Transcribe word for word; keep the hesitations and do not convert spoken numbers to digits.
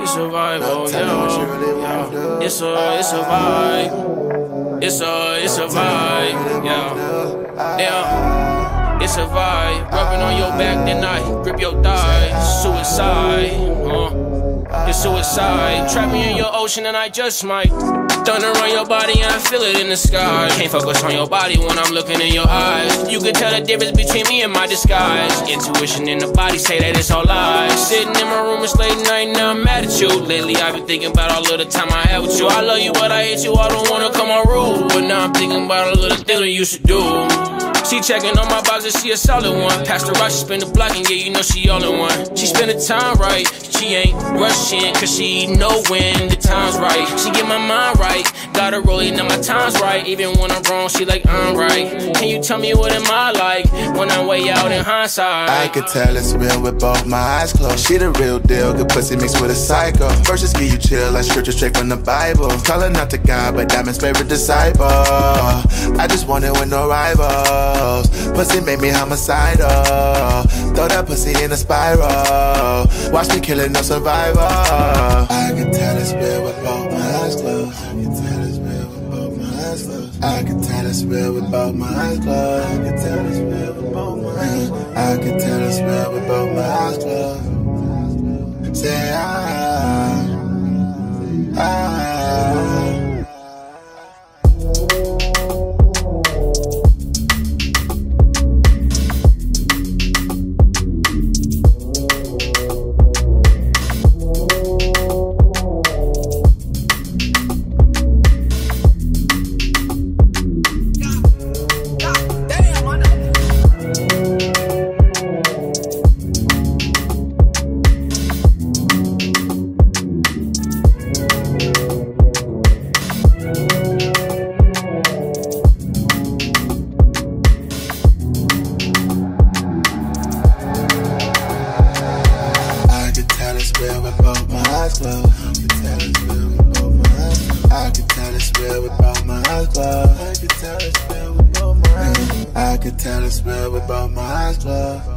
it's a vibe, oh yeah, yeah. It's a, it's a vibe. It's a, it's a vibe, yeah, yeah. It's a vibe. Rubbing on your back, then I grip your thighs. Suicide, uh, it's suicide. Trap me in your ocean and I just might thunder on your body and I feel it in the sky. Can't focus on your body when I'm looking in your eyes. You can tell the difference between me and my disguise. Intuition in the body say that it's all lies. Sitting in my room, it's late night, now I'm mad at you. Lately I've been thinking about all of the time I had with you. I love you, but I hate you, I don't wanna come on rude. But now I'm thinking about all of the things we used to do. She checking on my boxes, she a solid one. Passed her out, she spin the block, and yeah, you know she all in one. She spend the time right, she ain't rushing, cause she know when the time's right. She get my mind right, got her rolling, now my time's right. Even when I'm wrong, she like, I'm right. Can you tell me what am I like, when I'm way out in hindsight? I could tell it's real with both my eyes closed. She the real deal, good pussy mixed with a psycho. Verses give you chill like scripture straight from the Bible. Calling out to God, but Diamond's favorite disciple. I just want it with no rivals. Pussy made me homicidal. Throw that pussy in a spiral. Watch me kill it, no survivor. I can tell it's real with both my eyes closed. I can tell it's real with both my eyes closed. I can tell it's real with both my eyes closed. I can tell it's real with both my eyes closed. I can tell it's real with both my eyes closed. Say I, I. I can tell it's real with both my eyes closed. I can tell it's real with both my eyes closed. I can tell it's real with both my eyes closed.